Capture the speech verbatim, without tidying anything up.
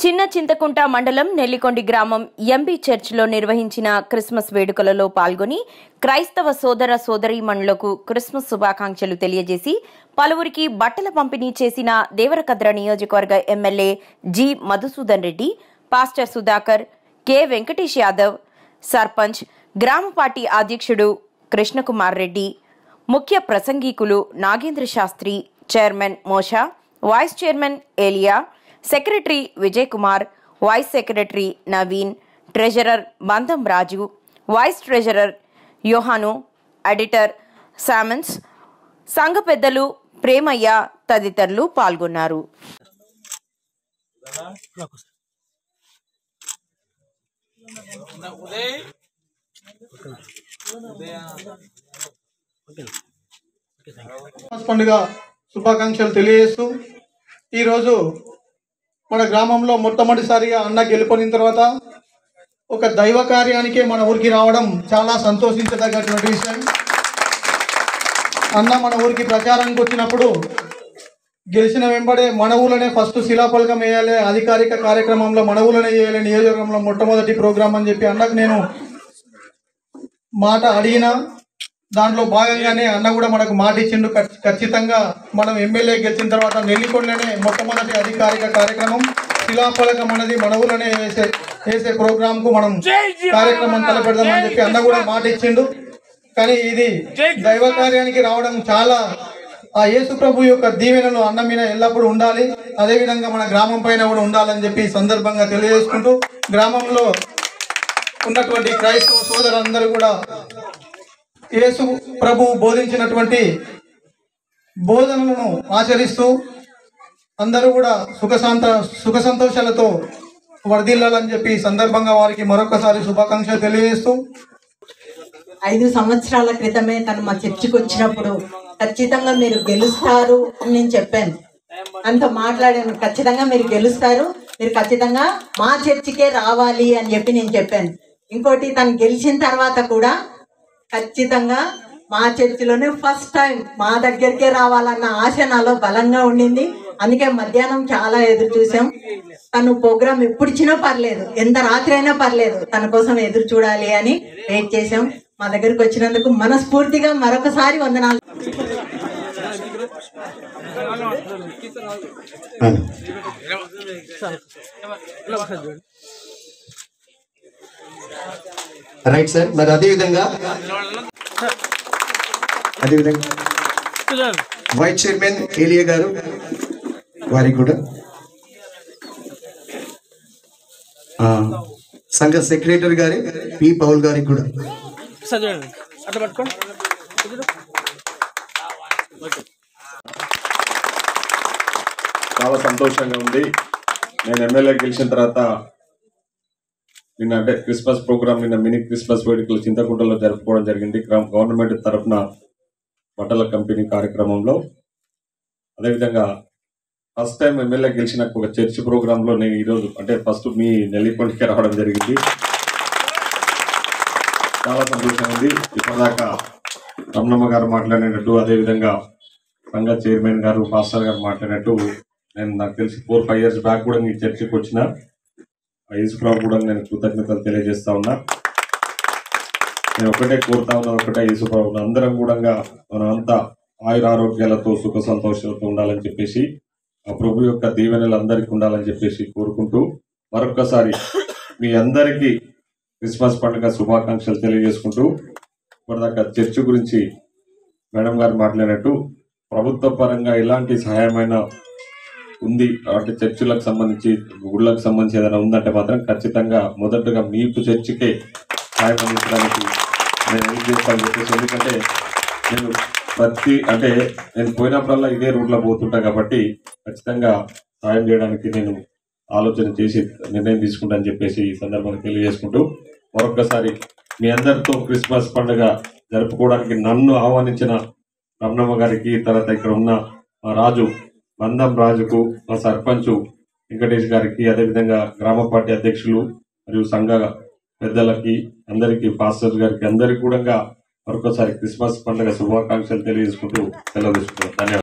చిన్న చింతకుంట మండలం నెల్లికొండి గ్రామం ఎంబీ చర్చిలో నిర్వహించిన క్రిస్మస్ వేడుకలలో పాల్గొని క్రైస్తవ సోదర సోదరీమణులకు క్రిస్మస్ శుభాకాంక్షలు తెలియజేసి పలువురికి బట్టల పంపిణీ చేసిన దేవరకద్ర నియోజకవర్గ MLA G Madhusudan Reddy, pastor Sudhakar, K Venkatesh Yadav, sarpanch, గ్రామ పార్టీ అధ్యక్షుడు కృష్ణకుమార్ రెడ్డి, ముఖ్య ప్రసంగికులు Nagendra Shastri, chairman Mosha, vice chairman Eliya, secretary Vijay Kumar, vice secretary Naveen, treasurer Bandham Raju, vice treasurer Yohanu, editor Samons, సంఘ పెద్దలు ప్రేమయ్య తదితరులు పాల్గొన్నారు. పండుగ శుభాకాంక్షలు తెలియజేస్తూ ఈరోజు మన గ్రామంలో మొట్టమొదటిసారిగా అన్న గెలుపొందిన తర్వాత ఒక దైవ కార్యానికే మన ఊరికి రావడం చాలా సంతోషించదగ్గటువంటి విషయం. అన్న మన ఊరికి ప్రచారానికి వచ్చినప్పుడు గెలిచిన వెంబడే మన ఊళ్ళనే ఫస్ట్ శిలాఫలకం వేయాలి, అధికారిక కార్యక్రమంలో మన ఊళ్ళనే చేయాలి, నియోజకవర్గంలో మొట్టమొదటి ప్రోగ్రాం అని చెప్పి అన్నకు నేను మాట అడిగిన దాంట్లో భాగంగానే అన్న కూడా మనకు మాట ఇచ్చిండు. ఖచ్చితంగా మనం ఎమ్మెల్యే గెలిచిన తర్వాత నెల్లికొండలోనే మొట్టమొదటి అధికారిక కార్యక్రమం శిలాఫలకం అనేది మన ఊళ్ళనే వేసే వేసే ప్రోగ్రాంకు మనం కార్యక్రమం తలపెడదామని చెప్పి అన్న కూడా మాట ఇచ్చిండు. కానీ ఇది దైవ కార్యానికి రావడం చాలా ఆ యేసు ప్రభు యొక్క దీవెనలు అన్న మీద ఎల్లప్పుడూ ఉండాలి, అదేవిధంగా మన గ్రామం పైన కూడా ఉండాలని చెప్పి సందర్భంగా తెలియజేసుకుంటూ గ్రామంలో ఉన్నటువంటి క్రైస్తవ సోదరులందరూ కూడా యేసు ప్రభు బోధించినటువంటి బోధనలను ఆచరిస్తూ అందరూ కూడా సుఖశాంత సుఖ సంతోషాలతో వర్ధిల్లాలని చెప్పి సందర్భంగా వారికి మరొకసారి శుభాకాంక్షలు తెలియజేస్తూ, ఐదు సంవత్సరాల క్రితమే తను మా చర్చికి వచ్చినప్పుడు ఖచ్చితంగా మీరు గెలుస్తారు అని నేను చెప్పాను. అంత మాట్లాడాను, ఖచ్చితంగా మీరు గెలుస్తారు, మీరు ఖచ్చితంగా మా చర్చికే రావాలి అని చెప్పి నేను చెప్పాను. ఇంకోటి, తను గెలిచిన తర్వాత కూడా ఖచ్చితంగా మా చర్చిలోనే ఫస్ట్ టైం మా దగ్గరికే రావాలన్న ఆశ నాలో బలంగా ఉండింది. అందుకే మధ్యాహ్నం చాలా ఎదురు చూసాం. తను ప్రోగ్రాం ఎప్పుడు ఇచ్చినా పర్లేదు, ఎంత రాత్రి అయినా పర్లేదు, తన కోసం ఎదురు చూడాలి అని వెయిట్ చేసాం. మా దగ్గరికి వచ్చినందుకు మనస్ఫూర్తిగా మరొకసారి వందనాలు. Right sir. మరి అదేవిధంగా అదేవిధంగా వైస్ చైర్మన్ ఏలియా గారు వారికి కూడా, సంఘ సెక్రటరీ గారి పి పౌల్ గారికి కూడా చాలా సంతోషంగా ఉంది. నేను ఎమ్మెల్యే గెలిచిన తర్వాత నిన్న అంటే క్రిస్మస్ ప్రోగ్రామ్ నిన్న మినీ క్రిస్మస్ వేడుకలు చింతకుంటలో జరుపుకోవడం జరిగింది గవర్నమెంట్ తరఫున బట్టల కంపెనీ కార్యక్రమంలో. అదేవిధంగా ఫస్ట్ టైం ఎమ్మెల్యే గెలిచిన ఒక చర్చ్ ప్రోగ్రాంలో నేను ఈరోజు అంటే ఫస్ట్ మీ నెల్లికొండకి రావడం జరిగింది. చాలా సంతోషంగా ఉంది. ఇప్పటిదాకా రమణమ్మ గారు మాట్లాడినట్టు, అదేవిధంగా సంఘ చైర్మన్ గారు పాస్టర్ గారు మాట్లాడినట్టు, నేను నాకు తెలిసి ఫోర్ ఫైవ్ ఇయర్స్ బ్యాక్ కూడా మీ చర్చికి వచ్చిన యేసుప్రభు కూడా నేను కృతజ్ఞతలు తెలియజేస్తా ఉన్నా. నేను ఒకటే కోరుతా ఉన్నా, ఒకటే యేసుప్రభు అందరం కూడా మనం అంతా ఆయుర ఆరోగ్యాలతో సుఖ సంతోషాలతో ఉండాలని చెప్పేసి, ఆ ప్రభు యొక్క దీవెనలు అందరికీ ఉండాలని చెప్పేసి కోరుకుంటూ మరొక్కసారి మీ అందరికీ క్రిస్మస్ పండుగ శుభాకాంక్షలు తెలియజేసుకుంటూ, ఇప్పటిదాకా చర్చ్ గురించి మేడం గారు మాట్లాడినట్టు ప్రభుత్వ పరంగా ఎలాంటి సహాయమైన ఉంది అంటే చర్చిలకు సంబంధించి గుళ్ళకు సంబంధించి ఏదైనా ఉందంటే మాత్రం ఖచ్చితంగా మొదటగా మీకు చర్చికే సహాయం అందించడానికి నేను ఏం చేస్తాను చెప్పేసి, ఎందుకంటే నేను ప్రతి అంటే నేను పోయినప్పుడల్లా ఇదే రూట్లో పోతుంటా కాబట్టి ఖచ్చితంగా సహాయం చేయడానికి నేను ఆలోచన చేసి నిర్ణయం తీసుకుంటానని చెప్పేసి ఈ సందర్భంగా తెలియజేసుకుంటూ, మరొకసారి మీ అందరితో క్రిస్మస్ పండుగ జరుపుకోవడానికి నన్ను ఆహ్వానించిన రమణమ్మ గారికి, తర్వాత ఇక్కడ ఉన్న రాజు బంధం రాజుకు, మా సర్పంచ్ వెంకటేష్ గారికి, అదేవిధంగా గ్రామ పార్టీ అధ్యక్షులు మరియు సంఘ పెద్దలకి అందరికీ, పాస్టర్ గారికి అందరికీ కూడా మరొకసారి క్రిస్మస్ పండుగ శుభాకాంక్షలు తెలియజేసుకుంటూ సెలవు తీసుకుంటున్నాను. ధన్యవాదాలు.